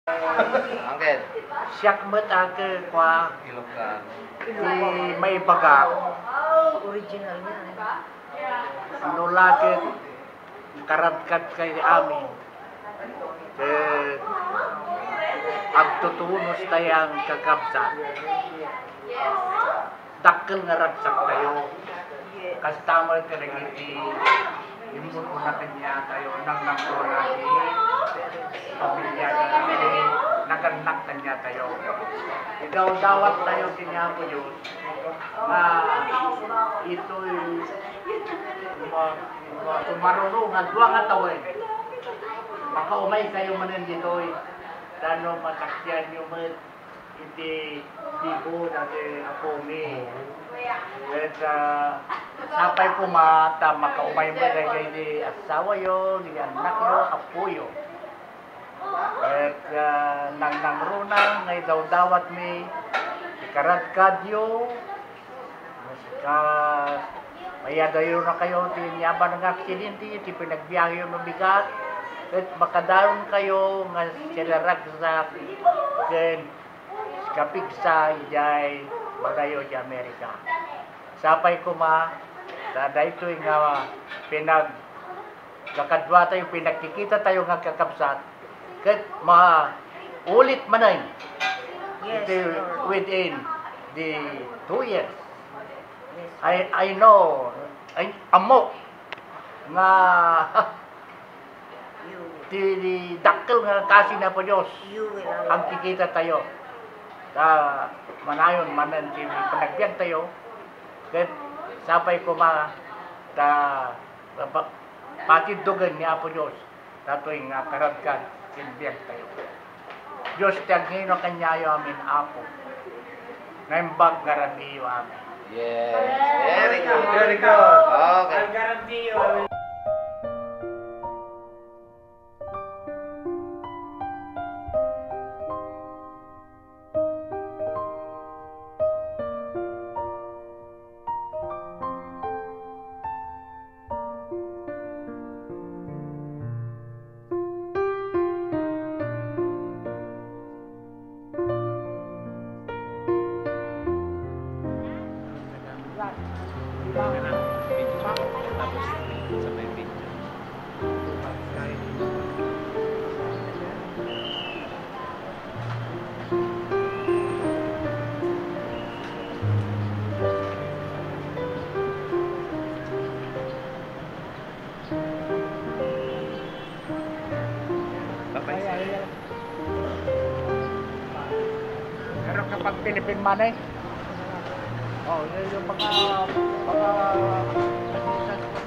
Angket. Siyak met ake kwa Ilokan. di may baga Originalnya. nulakit karatkat kay amin ke agtutunos tayang kakabsat dakkel nga ragsak tayo customer ka nagiti imun ko na kanya tayo nang nangkona di pamilya na naganak kanya tayo ikaw dawat tayo kinyapo yun na ito'y marunungan duwa nga tawin makaumay kayo manin dito'y dano masakyan nyo man iti bigo dati apumi at sapay po mata makaumay mo kay di asawa yo di anak yo apo yo at nang runang ngay daw dawat mi ikarat kadyo ka mayadayo na kayo tinyaban ng aksidente ti pinagbiyahe yung mabigat at makadaron kayo nga silarag sa ken kapigsa ijay bagayo di Amerika sapay ko ma dahito nga pinag kakadwa tayo pinagkikita tayo nga kakabsat ket ulit manay Yes, within the 2 years Yes. I know amo nga di dakkel nga kasi na po Diyos You will ang kikita tayo sa manayon manan ti panagbiag tayo ket sapay ko ma ta patiddugan ni Apo Diyos datoy nga karadkan kinbiag tayo Diyos tiyagino kanyayo amin Apo naimbag garantiyo amin. Yes. Very good. Very good. Okay. I guarantee you I will. Pero kapag Philippine money, oh, yun yung mga